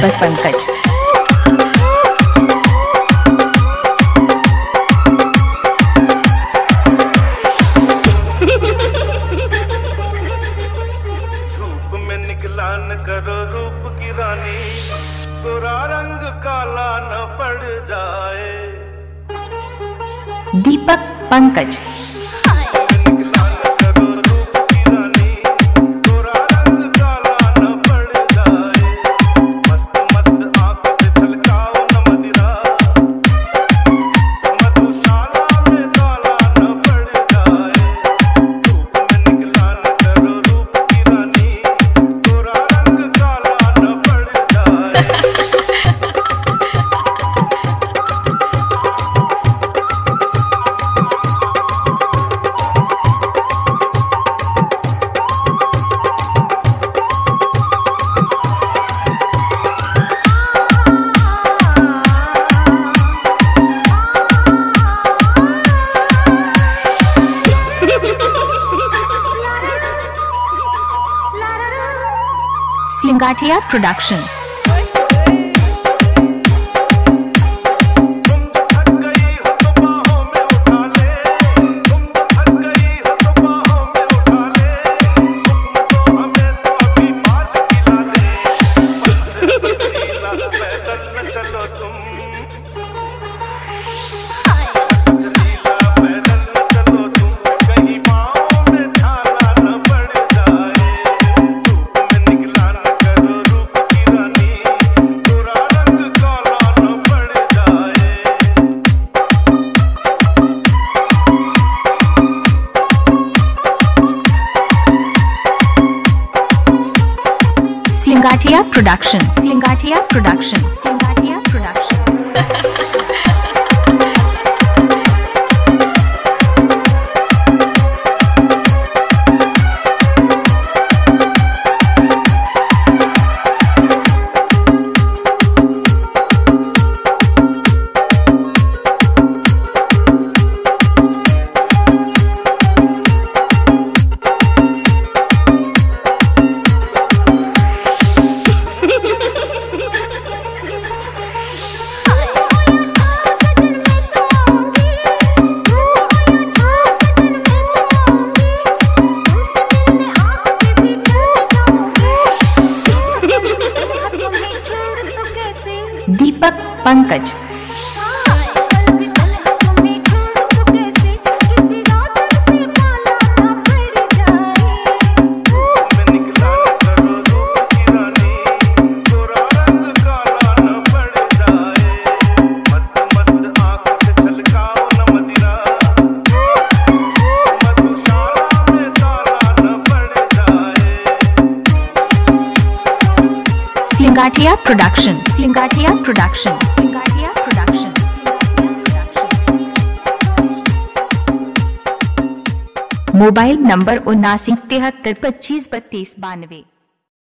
दीपक पंकज। धूप में निकला न करो रूप की रानी, तोरा रंग काला न पड़ जाए। Deepak Pankaj. Singathia Production। Singathia Production। Singathia Production। Singathia Production। Deepak Pankaj. Singathia Production। Singathia Production। Singathia Production। Mobile number 79 73 25 32 92।